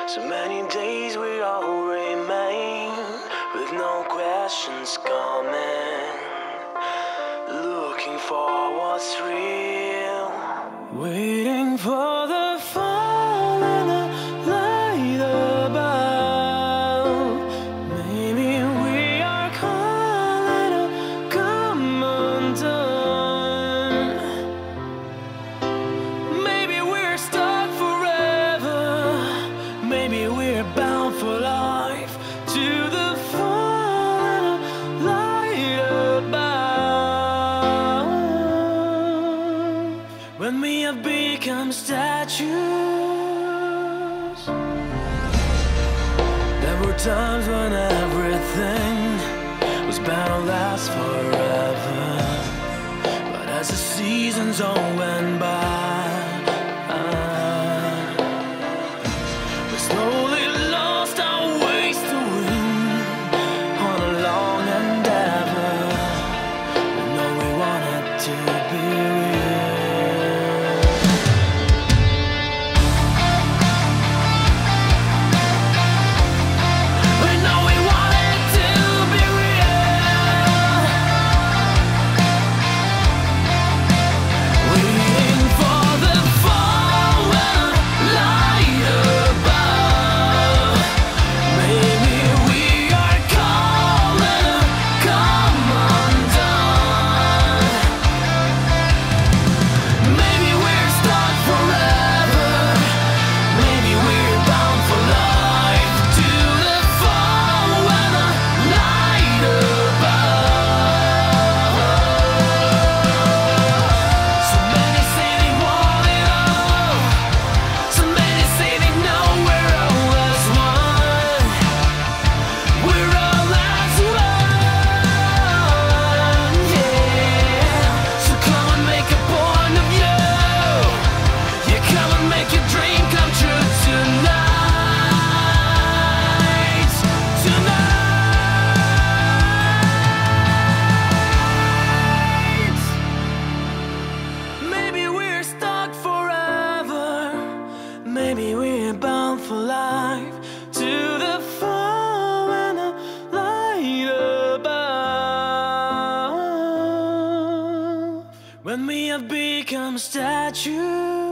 So many days we all remain with no questions coming, looking for what's real, waiting for the fall and the light above. Maybe we are calling to come undone. Maybe we're stuck forever. Maybe we're bound for life to the fall and the light above. When we have become statues, there were times when everything was bound to last forever. But as the seasons all went by, we slowly lost our ways to win on a long endeavor. We know we wanted to be real. We know we wanted to be real. Waiting for the fall and light above. Maybe we are calling to come undone. Maybe we're stuck forever. Maybe we're bound for life to the fall and the light above. So many say they want it all. So many say they know we're all as one. We're all as one, yeah. So come and make a point of view. Yeah, come and make your dream come true tonight. Tonight. Maybe we're stuck forever. Maybe we're bound for life to the fall and the light above. When we have become statues.